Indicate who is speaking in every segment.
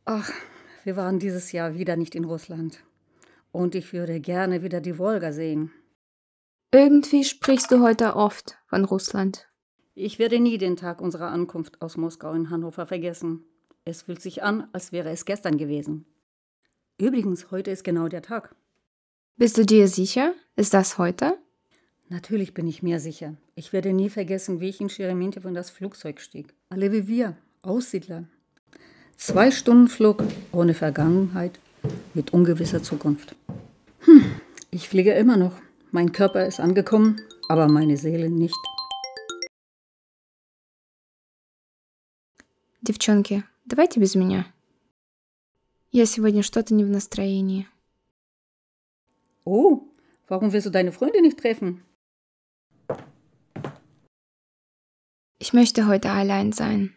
Speaker 1: Ach, wir waren dieses Jahr wieder nicht in Russland. Und ich würde gerne wieder die Wolga sehen.
Speaker 2: Irgendwie sprichst du heute oft von Russland.
Speaker 1: Ich werde nie den Tag unserer Ankunft aus Moskau in Hannover vergessen. Es fühlt sich an, als wäre es gestern gewesen. Übrigens, heute ist genau der Tag.
Speaker 2: Bist du dir sicher? Ist das heute?
Speaker 1: Natürlich bin ich mir sicher. Ich werde nie vergessen, wie ich in Scheremetjewo in das Flugzeug stieg. Alle wie wir, Aussiedler. 2 Stunden Flug ohne Vergangenheit, mit ungewisser Zukunft. Ich fliege immer noch. Mein Körper ist angekommen, aber meine Seele nicht.
Speaker 2: Девчонки, давайте без меня. Я сегодня что-то не в настроении.
Speaker 1: Oh, warum willst du deine Freunde nicht treffen?
Speaker 2: Ich möchte heute allein sein.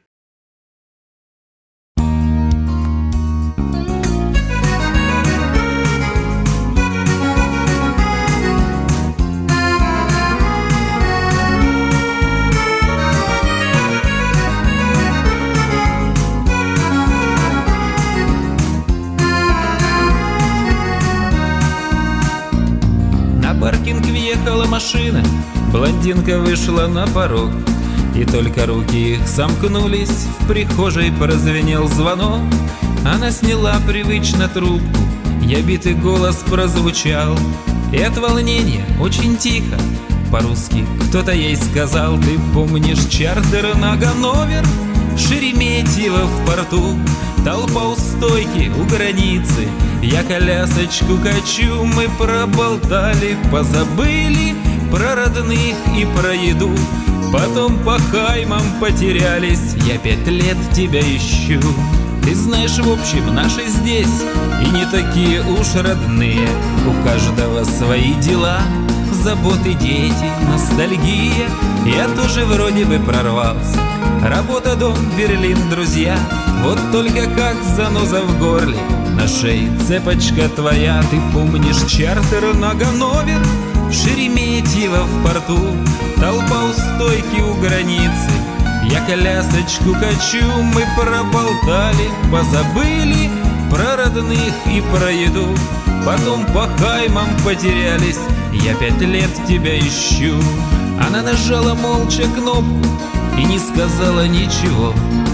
Speaker 3: На паркинг въехала машина, блондинка вышла на порог. И только руки их сомкнулись, в прихожей прозвенел звонок. Она сняла привычно трубку, ябитый голос прозвучал. И от волнения очень тихо, по-русски кто-то ей сказал: ты помнишь чартер на Ганновер, Шереметьево в порту, толпа у стойки, у границы. Я колясочку качу, мы проболтали, позабыли про родных и про еду. Потом по Хаймам потерялись, я 5 лет тебя ищу. Ты знаешь, в общем, наши здесь и не такие уж родные. У каждого свои дела, заботы, дети, ностальгия. Я тоже вроде бы прорвался. Работа, дом, Берлин, друзья. Вот только как заноза в горле, на шее цепочка твоя. Ты помнишь чартер на Ганновер, Шереметьево в порту, толпа у стойки, у границы. Я колясочку качу, мы проболтали, позабыли про родных и про еду. Потом по Хаймам потерялись, я 5 лет тебя ищу. Она нажала молча кнопку и не сказала ничего.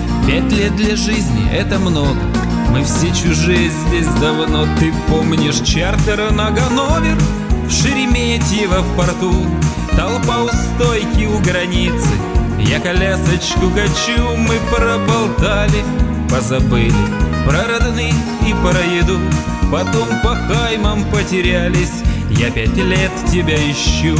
Speaker 3: 5 лет для жизни — это много, мы все чужие здесь давно. Ты помнишь чартер на Ганновер, Шереметьево в порту, толпа у стойки, у границы. Я колясочку качу, мы проболтали, позабыли про родных и про еду. Потом по Хаймам потерялись, я 5 лет тебя ищу.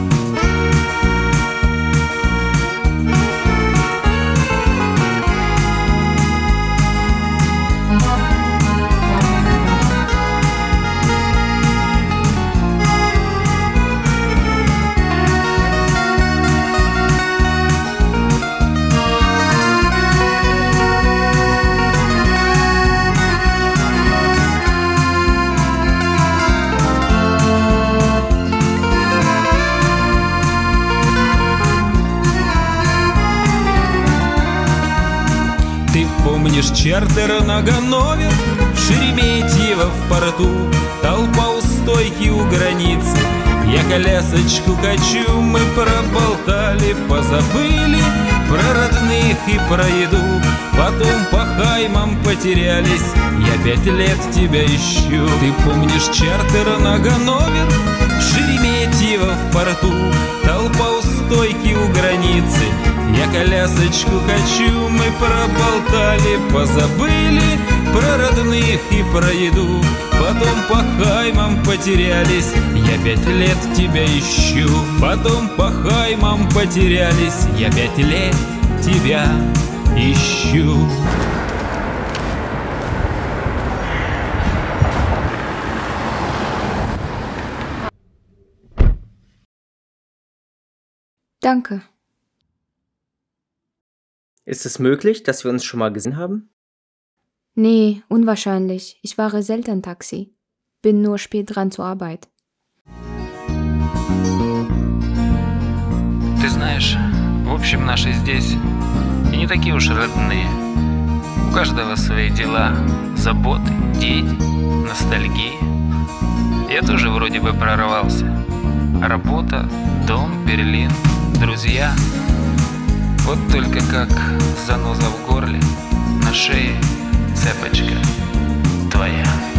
Speaker 3: Ты помнишь чартер на Ганновер, Шереметьево в порту, толпа у стойки, у границы. Я колясочку качу, мы проболтали, позабыли про родных и про еду. Потом по Хаймам потерялись, я 5 лет тебя ищу. Ты помнишь чартер на Ганновер, Шереметьево в порту, толпа у стойки, у границы. Я колясочку качу, мы проболтали, позабыли про родных и про еду. Потом по Хаймам потерялись, я 5 лет тебя ищу. Потом по Хаймам потерялись, я 5 лет тебя ищу.
Speaker 2: Danke.
Speaker 4: Ist es möglich, dass wir uns schon mal gesehen haben?
Speaker 2: Nee, unwahrscheinlich. Ich fahre selten Taxi. Bin nur spät dran zur Arbeit.
Speaker 3: Ты знаешь, в общем, наши здесь и не такие уж родные. У каждого свои дела, заботы, дети, ностальгия. Я тоже вроде бы прорвался. Работа, дом, Берлин, друзья. Вот только как заноза в горле, на шее цепочка твоя.